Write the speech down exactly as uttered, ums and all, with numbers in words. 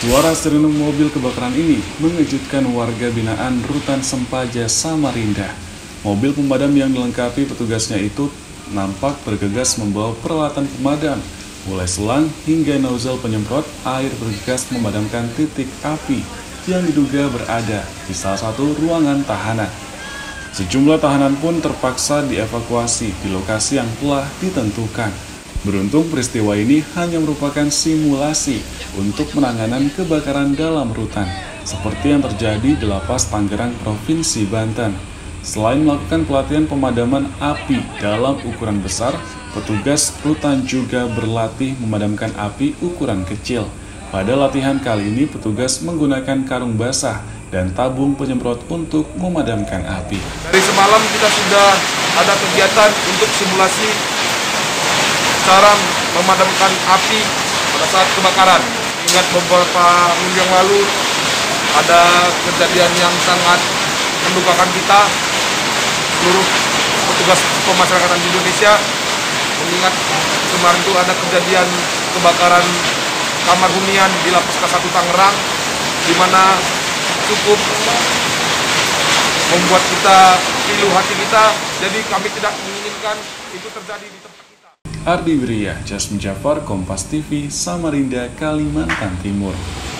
Suara sirene mobil kebakaran ini mengejutkan warga binaan Rutan Sempaja, Samarinda. Mobil pemadam yang dilengkapi petugasnya itu nampak bergegas membawa peralatan pemadam, mulai selang hingga nozzle penyemprot air bergegas memadamkan titik api yang diduga berada di salah satu ruangan tahanan. Sejumlah tahanan pun terpaksa dievakuasi di lokasi yang telah ditentukan. Beruntung peristiwa ini hanya merupakan simulasi untuk penanganan kebakaran dalam rutan, seperti yang terjadi di Lapas Tangerang, Provinsi Banten. Selain melakukan pelatihan pemadaman api dalam ukuran besar, petugas rutan juga berlatih memadamkan api ukuran kecil. Pada latihan kali ini, petugas menggunakan karung basah dan tabung penyemprot untuk memadamkan api. Dari semalam kita sudah ada kegiatan untuk simulasi cara memadamkan api pada saat kebakaran. Ingat beberapa minggu yang lalu ada kejadian yang sangat mendukakan kita, seluruh petugas pemasyarakatan di Indonesia, mengingat kemarin itu ada kejadian kebakaran kamar hunian di Lapas K satu Tangerang, di mana cukup membuat kita pilu hati kita, jadi kami tidak menginginkan itu terjadi di tempat kita. Ardi Wirya, Jasmine Jafar, Kompas T V, Samarinda, Kalimantan Timur.